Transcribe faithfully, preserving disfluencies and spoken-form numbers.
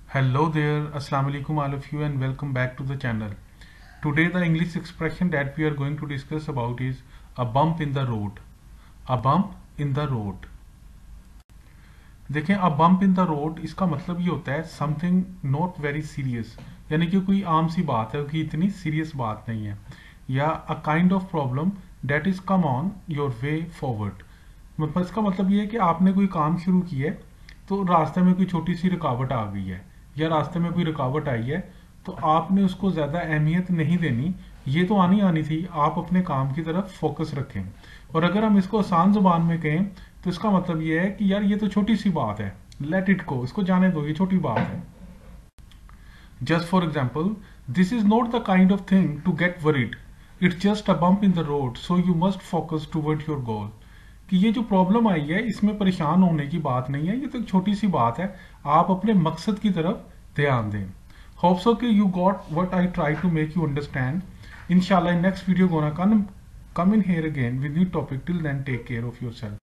Hello there, Assalamu alaikum all of you and welcome back to the channel. Today the English expression that we are going to discuss about is a bump in the road. A bump in the road. देखें a bump in the road इसका मतलब ये होता है something not very serious, यानी कि कोई आम सी बात है कि इतनी सीरियस बात नहीं है, या a kind of problem that is come on your way forward. मतलब इसका मतलब ये है कि आपने कोई काम शुरू किया है तो रास्ते में कोई छोटी सी रुकावट आ गई है या रास्ते में कोई रुकावट आई है तो आपने उसको ज़्यादा अहमियत नहीं देनी, ये तो आनी आनी थी, आप अपने काम की तरफ फोकस रखें। और अगर हम इसको आसान जुबान में कहें तो इसका मतलब ये है कि यार ये तो छोटी सी बात है, लेट इट गो, इसको जाने दो, ये छोटी बात है। Just for example, this is not the kind of thing to get worried, it's just a bump in the road, so you must focus toward your goal. कि ये जो प्रॉब्लम आई है इसमें परेशान होने की बात नहीं है, ये तो एक छोटी सी बात है, आप अपने मकसद की तरफ ध्यान दें। होप सो कि you got what I try to make you understand. इंशाल्लाह next video gonna come in here again with new topic. Till then, take care of yourself.